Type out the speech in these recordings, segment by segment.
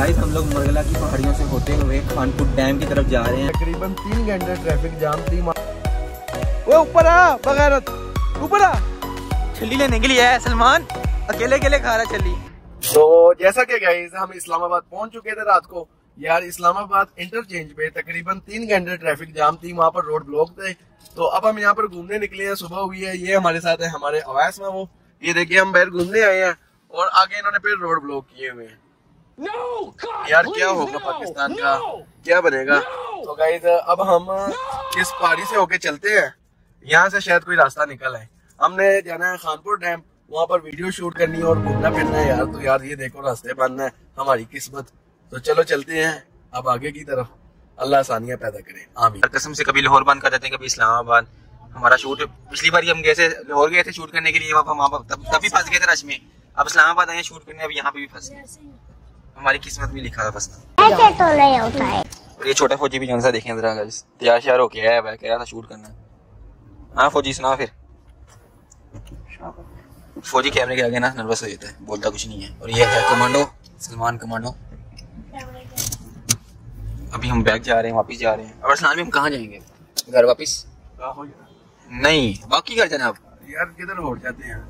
Guys हम लोग मरगला की पहाड़ियों से होते हुए खानपुर डैम की तरफ जा रहे हैं। तकरीबन 3 घंटे ट्रैफिक जाम थी। वो ऊपर आ बगैरत, ऊपर आ। छल्ली लेने के लिए है सलमान, अकेले अकेले खा रहा छल्ली। तो जैसा कि गाइस हम इस्लामाबाद पहुंच चुके थे रात को। यार इस्लामाबाद इंटरचेंज पे तकरीबन 3 घंटे ट्रैफिक जाम थी, वहाँ पर रोड ब्लॉक थे। तो अब हम यहाँ पर घूमने निकले हैं, सुबह हुई है। ये हमारे साथ है हमारे अवैस मामू। ये देखिए हम बाहर घूमने आए हैं और आगे इन्होंने फिर रोड ब्लॉक किए हुए हैं। यार क्या होगा पाकिस्तान का, क्या बनेगा। तो गाइस अब हम इस पहाड़ी से होके चलते हैं, यहाँ से शायद कोई रास्ता निकल आए। हमने जाना है खानपुर डैम, वहाँ पर वीडियो शूट करनी है और घूमना फिरना है यार। तो यार ये देखो रास्ते बंद है, हमारी किस्मत। तो चलो चलते हैं अब आगे की तरफ, अल्लाह आसानियां पैदा करे, आमीन। कसम से कभी लाहौर बंद कर देते हैं, कभी इस्लामाबाद। हमारा शूट पिछली बार हम गए थे, लाहौर गए थे शूट करने के लिए, तभी फंस गए थे रश में। अब इस्लामाबाद आए शूट करने, अब यहाँ पे भी फंस गए। हमारी किस्मत में लिखा था फंसना। ऐसे तो नहीं होता है। और ये छोटा फौजी भी जौन सा देखें जरा, तैयार श्यार होके आया है, कह रहा था शूट करना। हाँ फौजी सुना फिर। फौजी कैमरे के आगे ना नर्वस हो जाता है, बोलता कुछ नहीं है। और ये है कमांडो, सलमान कमांडो। अभी हम बैग जा रहे हैं, वापिस जा रहे हैं। और सलमान में हम कहाँ जाएंगे? घर वापिस? नहीं, बाकी घर जाना। आप यार किधर हो जाते हैं?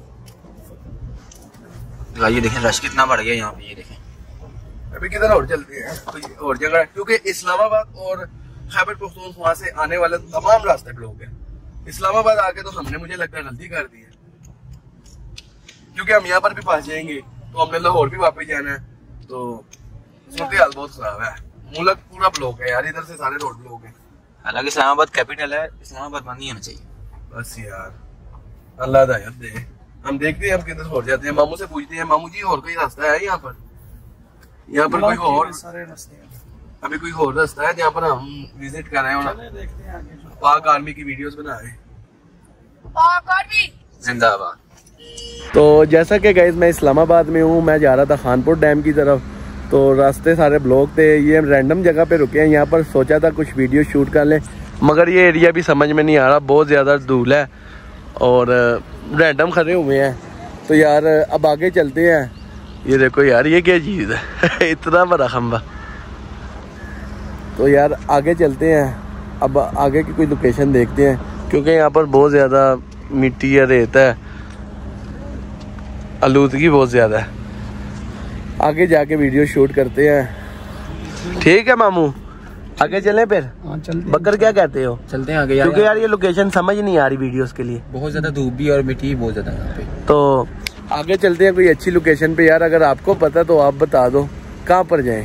ये देखें रश कितना बढ़ गया यहाँ पे, ये देखें। अभी किधर और चलते हैं कोई और जगह, क्योंकि इस्लामाबाद और खैबर पख्तूनख्वा से आने वाले तमाम रास्ते ब्लॉक हैं। इस्लामाबाद आके तो हमने मुझे लगता है गलती कर दी है, क्योंकि हम यहाँ पर भी फंस जाएंगे तो हमने लाहौर भी वापस जाना है। तो सूरत हाल बहुत खराब है, मुल्क पूरा ब्लॉक है यार, इधर से सारे रोड ब्लॉक है। हालांकि इस्लामाबाद कैपिटल है, इस्लामाबाद बंद नहीं होना चाहिए। बस यार अल्लाह हिदायत दे। हम देखते हैं हम किधर हो जाते हैं, मामू से पूछते हैं, मामू जी और कोई रास्ता है यहाँ पर? यहाँ पर कोई और सारे रास्ते हैं। अभी कोई और रास्ता है जहाँ पर हम विजिट कर रहे हैं और देखते हैं आगे। पाक आर्मी की वीडियोस बना रहे हैं। जिंदाबाद। तो जैसा कि गाइस मैं इस्लामाबाद में हूँ, मैं जा रहा था खानपुर डैम की तरफ। तो रास्ते सारे ब्लॉक थे, ये रैंडम जगह पे रुके हैं। यहाँ पर सोचा था कुछ वीडियो शूट कर लें, मगर ये एरिया भी समझ में नहीं आ रहा, बहुत ज़्यादा धूल है और रैंडम खड़े हुए हैं। तो यार अब आगे चलते हैं। ये देखो यार ये क्या चीज़ है इतना बड़ा खंबा। तो यार आगे चलते हैं, अब आगे की कोई लोकेशन देखते हैं, क्योंकि यहाँ पर बहुत ज़्यादा मिट्टी है, रेत है, आलूदगी बहुत ज़्यादा है। आगे जाके वीडियो शूट करते हैं, ठीक है मामू? आगे चलें फिर? हाँ चलते। बकर क्या कहते हो? चलते हैं आगे यार, क्योंकि यार ये लोकेशन समझ नहीं आ रही वीडियोस के लिए, बहुत ज्यादा धूप भी और मिट्टी बहुत ज्यादा यहाँ पे। तो आगे चलते हैं कोई अच्छी लोकेशन पे। यार अगर आपको पता तो आप बता दो कहाँ पर जाएं।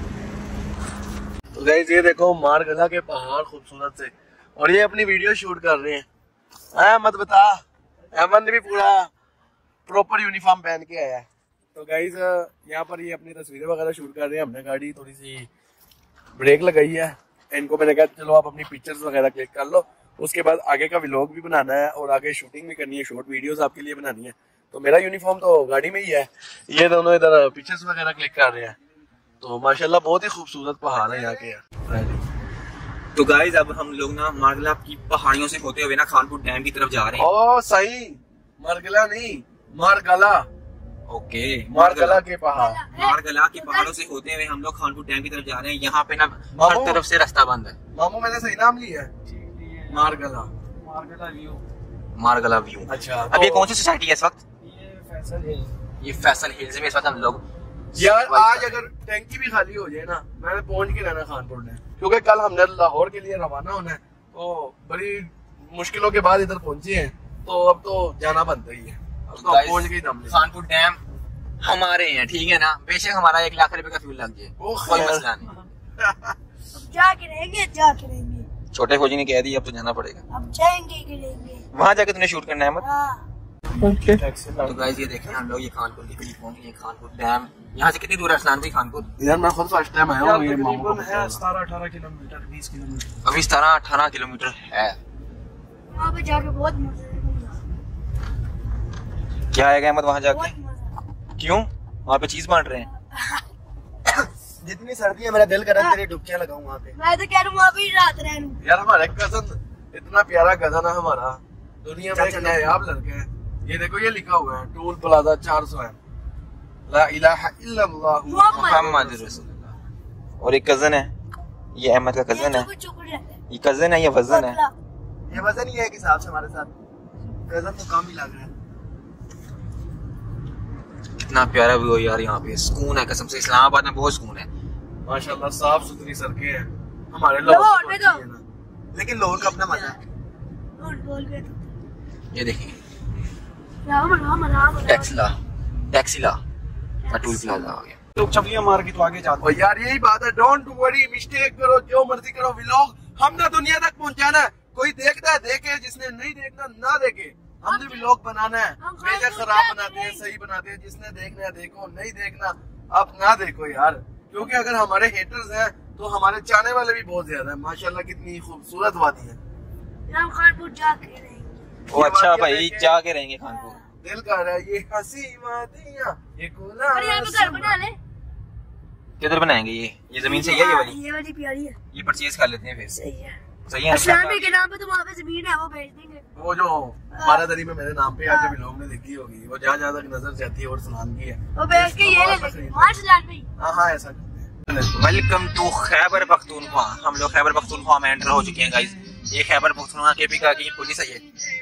तो गाइस ये देखो मारगला के पहाड़ खूबसूरत से, और ये अपनी वीडियो शूट कर रहे हैं। अहमद बता, अहमद ने भी पूरा प्रॉपर यूनिफॉर्म पहन के आया है। तो गाइस यहाँ पर ये अपनी तस्वीरें वगैरह शूट कर रहे हैं। हमने गाड़ी थोड़ी सी ब्रेक लगाई है, इनको मैंने कहा चलो आप अपनी पिक्चर्स वगैरह क्लिक कर लो, उसके बाद आगे का व्लॉग भी बनाना है और आगे शूटिंग भी करनी है, शॉर्ट वीडियोस आपके लिए बनानी है। तो मेरा यूनिफॉर्म तो गाड़ी में ही है, ये दोनों इधर पिक्चर्स वगैरह क्लिक कर रहे हैं। तो माशाल्लाह बहुत ही खूबसूरत पहाड़ है यहाँ के। तो गाइस अब हम लोग ना मारगला की पहाड़ियों से होते हुए ना खानपुर डैम की तरफ जा रहे हैं। ओ सही, मारगला नहीं मारगला। ओके, मारगला के पहाड़, मारगला के पहाड़ों से होते हुए हम लोग खानपुर डैम की तरफ जा रहे हैं। यहाँ पे ना हर तरफ से रास्ता बंद है। मामू मैंने सही नाम लिया है? मारगला, मारगला व्यू। मारगला व्यू। अच्छा अब ये कौन सी सोसाइटी है इस वक्त? ये फैसल हिल। ये फैसल हिल्स में इस वक्त हम लोग। यार आज अगर टैंकी भी खाली हो जाए ना, मैंने पहुंच के रहना खानपुर में, क्योंकि कल हमने लाहौर के लिए रवाना होना है। तो बड़ी मुश्किलों के बाद इधर पहुंचे हैं, तो अब तो जाना बनता ही है। अब तो पहुंच गई दम। खानपुर डैम हमारे हैं, ठीक है ना, बेशक हमारा 1 लाख रुपए का फ्यूल लग जाए, कोई मसला नहीं। जाके रहेंगे। छोटे फौजी ने कह दिया अब तो जाना पड़ेगा, अब जाएंगे गिरेंगे। वहाँ जाके तुमने शूट करना है मत। हाँ। तो गाइस ये देखें हम लोग ये खानपुर के करीब पहुंच गए। खानपुर डैम यहाँ से कितनी दूर है असलान भाई? खानपुर यार मैं खुद फर्स्ट टाइम आया हूँ। तकरीबन है 17-18 किलोमीटर, 20 किलोमीटर। अभी 17-18 किलोमीटर है। वहाँ पे जाके बहुत मजा आएगा। क्या आएगा अहमद वहाँ जाके? बहुत मजा। क्यों? वहाँ पे चीज बांट रहे हैं। जितनी सर्दी है मेरा दिल कर रहा है तेरी डुबकियां लगाऊं वहाँ पे। मैं तो कह रहा हूँ वहाँ पे रात रह लूं। यार हमारा कजन इतना प्यारा कजन है हमारा, दुनिया में एक नायाब लड़का है। ये देखो ये लिखा हुआ है टोल प्लाजा 400 है, ला इलाहा इल्लल्लाह मुहम्मद रसूलुल्लाह। और एक कजन है, ये अहमद का कजन है। ये कजन है, ये वजन है। ये वजन ही है एक हिसाब से हमारे साथ, कजन तो कम ही लग रहा है। कितना प्यारा व्यू है यार, यहाँ पे सुकून है कसम से। इस्लामाबाद में बहुत सुकून है माशाल्लाह, साफ सुथरी सड़कें हैं। हमारे लाहौर में तो लेकिन लाहौर का अपना मजा है। ये देखिए राम टैक्सीला टूल प्लाजा आ गया। लोग चपलियां मार के तो आगे जाते और यार यही बात है, डोंट वरी, मिस्टेक करो जो मर्जी करो, व्लॉग हमने दुनिया तक पहुंचाना है। कोई देखता है देखे, जिसने नहीं देखना ना देखे। हमने व्लॉग बनाना है, बेशक खराब बनाते हैं सही बनाते हैं, जिसने देखना है देखो, नहीं देखना आप ना देखो यार। क्योंकि अगर हमारे हेटर्स हैं तो हमारे चाहने वाले भी बहुत ज्यादा है। माशाल्लाह कितनी खूबसूरत वादी है। खानपुर जाके रहेंगे। वो अच्छा भाई जाके रहेंगे खानपुर। दिल कर रहा है ये हंसी वादियां, ये कोला। और यहाँ पे घर बना ले। किधर बनाएंगे? ये जमीन सही है, ये वाली प्यारी है। ये परचेज कर लेते हैं फिर। सही है। सही है। असलाम भाई के नाम पे तो वहाँ पे जमीन है, वो बेच देंगे। वो जो बारादरी में मेरे नाम पे आके भी लोग ने देखी होगी, वो जहाँ जहाँ तक नजर जाती है और सलाम की है, वो बेच के ये ले लेंगे। हाँ असलाम भाई। हाँ ऐसा करते हैं। Welcome to Khyber Pakhtunkhwa. हम लोग खैबर पख्तूनख्वा में एंटर हो चुके हैं गाइस। ये खैबर पख्तूनख्वा के पी का की पुलिस है।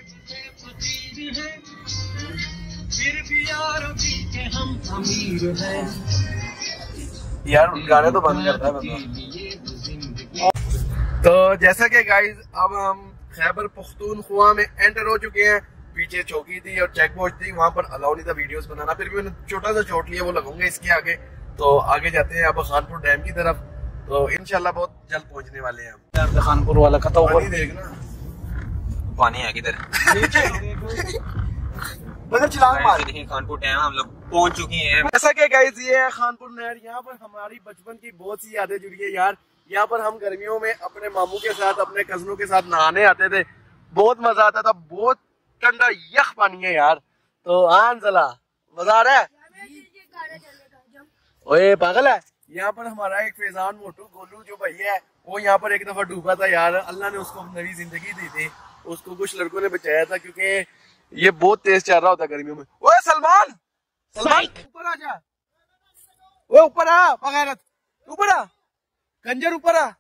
यार गाने तो बंद करता है बंदा। तो जैसा कि गाइस अब हम खैबर पख्तूनख्वा में एंटर हो चुके हैं। पीछे चौकी थी और चेक पोस्ट थी, वहाँ पर अलाउ नहीं था वीडियोस बनाना, फिर भी मैंने छोटा सा शॉट लिया, वो लगाऊंगा इसके आगे। तो आगे जाते हैं अब खानपुर डैम की तरफ, तो इंशाल्लाह बहुत जल्द पहुंचने वाले हैं हम। खानपुर वाला का तो पानी देखना, पानी है किधर? मगर छलांग मार। देखिए खानपुर डैम हम लोग पहुंच चुके हैं। जैसा कि गाइस ये है खानपुर नहर। यहाँ पर हमारी बचपन की बहुत सी यादें जुड़ी है यार। यहाँ पर हम गर्मियों में अपने मामू के साथ, अपने कजनों के साथ नहाने आते थे, बहुत मजा आता था। बहुत ठंडा यख पानी है यार। तो हाँ जला मजा आ रहा है। ओए पागल है। यहाँ पर हमारा एक फैजान मोटू गोलू जो भैया है, वो यहाँ पर एक दफा डूबा था यार। अल्लाह ने उसको नई जिंदगी दी थी, उसको कुछ लड़कों ने बचाया था, क्योंकि ये बहुत तेज चल रहा होता गर्मियों में। ओए सलमान, सलमान ऊपर आ जा। ओए ऊपर आ बगैरत, ऊपर आ कंजर, ऊपर आ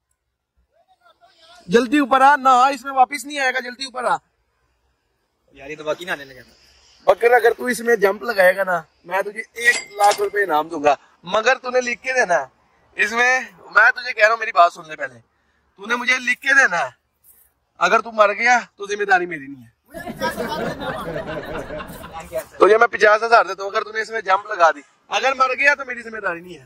जल्दी, ऊपर आ ना, इसमें वापस नहीं आएगा, जल्दी ऊपर आ यार। ये तो बाकी ना लेने जाता। बकर अगर तू इसमें जंप लगाएगा ना, मैं तुझे 1 लाख रुपए इनाम दूंगा, मगर तूने लिख के देना है इसमें। मैं तुझे कह रहा हूँ, मेरी बात सुन ले पहले, तूने मुझे लिख के देना है। अगर तू मर गया तो जिम्मेदारी मेरी नहीं है। तुझे मैं 50,000 देता हूँ अगर तूने इसमें जंप लगा दी। अगर मर गया तो मेरी जिम्मेदारी नहीं है।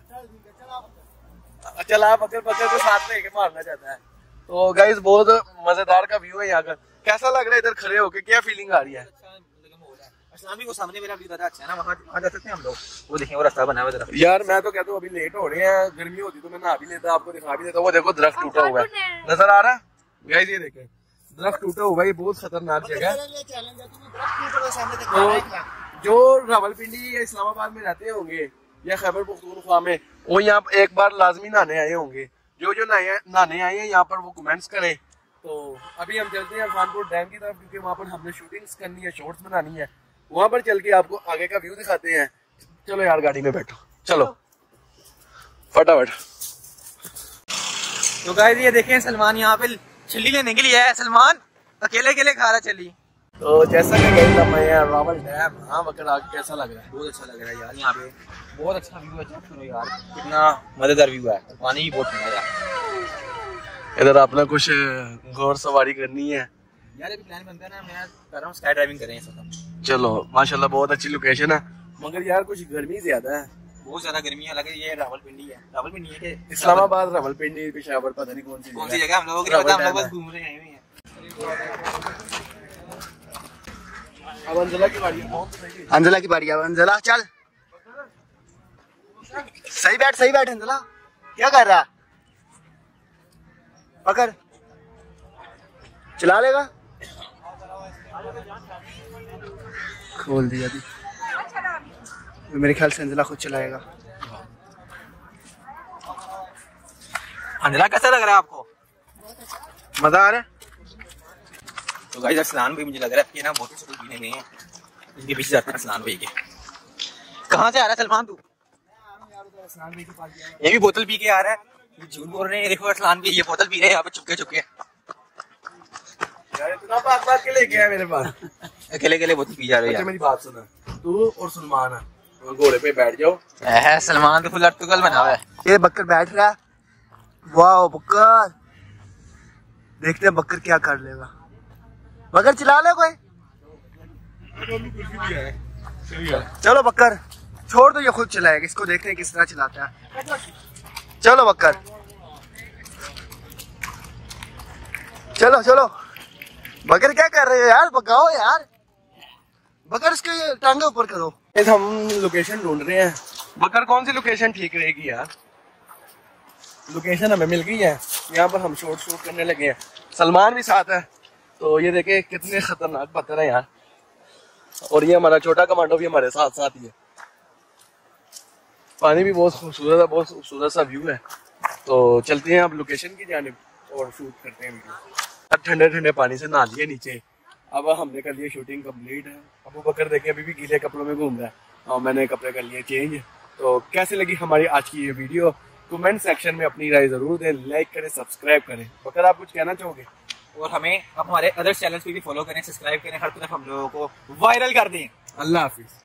चला पकड़ पकड़ के साथ लेके मारना चाहता है। तो गाइस बहुत मजेदार का व्यू है यहाँ का। कैसा लग रहा है इधर खड़े होके, क्या फीलिंग आ रही है? इस्लामी को सामने मेरा व्यू ज्यादा अच्छा है ना, वहाँ जा सकते हैं हम लोग। वो देखें वो रास्ता बना हुआ है। यार मैं तो कहता हूँ अभी लेट हो रहे हैं, गर्मी होती तो मैं नहा भी लेता, आपको दिखा भी देता। वो देखो दरख्त टूटा हुआ है, नजर आ रहा है गाइस? ये देखें दरख्त टूटा हुआ है, ये बहुत खतरनाक जगह है। तो जो रावलपिंडी या इस्लामाबाद में रहते होंगे या खैबर पख्तूनख्वा में, वो यहाँ एक बार लाजमी नहाने आए होंगे। जो नहाने आए हैं यहाँ पर वो कमेंट्स करें। तो अभी हम चलते हैं खानपुर डैम की तरफ, क्योंकि वहाँ पर हमने शूटिंग्स करनी है, शॉर्ट्स बनानी है। वहाँ पर चल के आपको आगे का व्यू दिखाते हैं। चलो यार गाड़ी में बैठो, चलो फटाफट। तो गाइस ये देखें सलमान यहाँ पे छली लेने के लिए है। सलमान अकेले खा रहा छली। तो जैसा कि कहता मैं यार रावल डैम, हाँ बकर आगे कैसा लग रहा है? बहुत अच्छा लग रहा है यार, यहाँ पे बहुत अच्छा व्यू है। चेक करो यार कितना मजेदार व्यू है, पानी भी बहुत ठंडा है। इधर आपने कुछ घोड़ सवारी करनी है यार। अभी प्लान बनता है ना, मैं कर रहा हूँ स्काई ड्राइविंग करें सब। चलो माशाल्लाह बहुत अच्छी लोकेशन है, मगर यार कुछ गर्मी ज्यादा है, बहुत ज्यादा गर्मी है। लगे ये रावलपिंडी है, रावलपिंडी है कि इस्लामाबाद, रावलपिंडी, पेशावर, पता नहीं कौन सी जगह हम लोगों की पता, हम लोग बस घूम रहे हैं। अब अंजला की बारी है। अंजला की बारी है। अंजला चल, सही बैठ अंजला, क्या कर रहा? पकड़, चला लेगा? खोल दिया थी, मेरे ख्याल से अंजला खुद चलाएगा। अंजला कैसा लग रहा है आपको? मजा आ रहा है? तो गाइस असलान भाई मुझे लग रहा है कि ना बहुत ही पीने गए हैं, इनके पीछे जाते हैं असलान भाई के। कहाँ से आ रहा है सलमान तू? ये भी बोतल पी के आ रहा है, ये झूठ बोल रहे हैं। देखो अरसलान भी ये बोतल पी रहे हैं यहाँ पे चुपके चुपके। यार इतना बात के लेके आया मेरे पास, अकेले अकेले बोतल पी जा रहे अच्छा हैं। मेरी बात सुना, तू और सलमान है घोड़े पे बैठ जाओ। सलमान तो फुल अटकल बना हुआ है। ये बकर बैठ रहा है। वाह बकर, देखते हैं बकर क्या कर लेगा। बकर चला ले कोई, चलो बकर छोड़ दो, ये खुद चलाएगा, इसको देखते हैं किस तरह चलाता है। चलो बकर, चलो चलो। बकर क्या कर रहे हो यार, भगाओ यार बकर, इसके टांगे ऊपर करो। हम लोकेशन ढूंढ रहे हैं, बकर कौन सी लोकेशन ठीक रहेगी यार। लोकेशन हमें मिल गई है, यहाँ पर हम शूट करने लगे हैं। सलमान भी साथ है, तो ये देखे कितने खतरनाक पत्थर है यार। और ये हमारा छोटा कमांडो भी हमारे साथ साथ ही है। पानी भी बहुत खूबसूरत है, बहुत खूबसूरत सा व्यू है। तो चलते हैं अब लोकेशन की जानिब और शूट करते हैं वीडियो। ठंडे ठंडे पानी से नहा लिए नीचे, अब हमने कर लिया शूटिंग कंप्लीट है। अबू बकर देखे अभी भी गीले कपड़ों में घूम रहा है और मैंने कपड़े कर लिए चेंज। तो कैसे लगी हमारी आज की ये वीडियो, कमेंट सेक्शन में अपनी राय जरूर दें, लाइक करें, सब्सक्राइब करें। बकर आप कुछ कहना चाहोगे? और हमें अब हमारे अदर चैनल्स पे भी फॉलो करें, सब्सक्राइब करें, हर तरफ हम लोगों को वायरल कर दें। अल्लाह हाफिज।